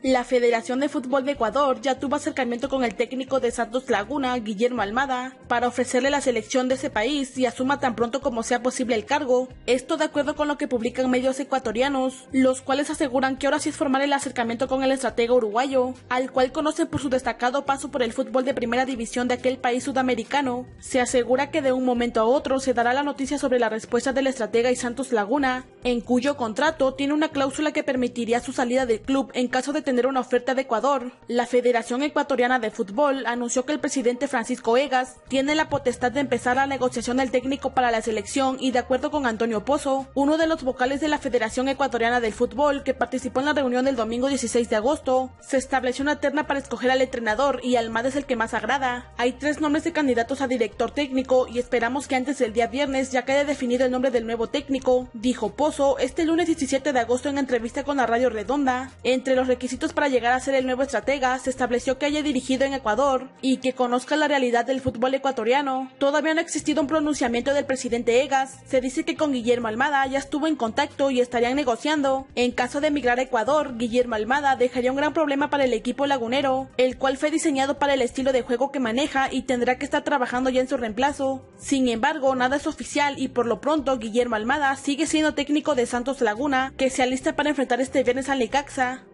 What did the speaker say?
La Federación de Fútbol de Ecuador ya tuvo acercamiento con el técnico de Santos Laguna, Guillermo Almada, para ofrecerle la selección de ese país y asuma tan pronto como sea posible el cargo. Esto de acuerdo con lo que publican medios ecuatorianos, los cuales aseguran que ahora sí es formal el acercamiento con el estratega uruguayo, al cual conocen por su destacado paso por el fútbol de primera división de aquel país sudamericano. Se asegura que de un momento a otro se dará la noticia sobre la respuesta del estratega y Santos Laguna, en cuyo contrato tiene una cláusula que permitiría su salida del club en caso de tener una oferta de Ecuador. La Federación Ecuatoriana de Fútbol anunció que el presidente Francisco Egas tiene la potestad de empezar la negociación del técnico para la selección y de acuerdo con Antonio Pozo, uno de los vocales de la Federación Ecuatoriana del Fútbol que participó en la reunión del domingo 16 de agosto, se estableció una terna para escoger al entrenador y Almada es el que más agrada. Hay 3 nombres de candidatos a director técnico y esperamos que antes del día viernes ya quede definido el nombre del nuevo técnico, dijo Pozo este lunes 17 de agosto en entrevista con la Radio Redonda. Entre los requisitos para llegar a ser el nuevo estratega se estableció que haya dirigido en Ecuador y que conozca la realidad del fútbol ecuatoriano. Todavía no ha existido un pronunciamiento del presidente Egas. Se dice que con Guillermo Almada ya estuvo en contacto y estarían negociando. En caso de emigrar a Ecuador, Guillermo Almada dejaría un gran problema para el equipo lagunero, el cual fue diseñado para el estilo de juego que maneja y tendrá que estar trabajando ya en su reemplazo. Sin embargo, nada es oficial y por lo pronto Guillermo Almada sigue siendo técnico de Santos Laguna, que se alista para enfrentar este viernes al Necaxa.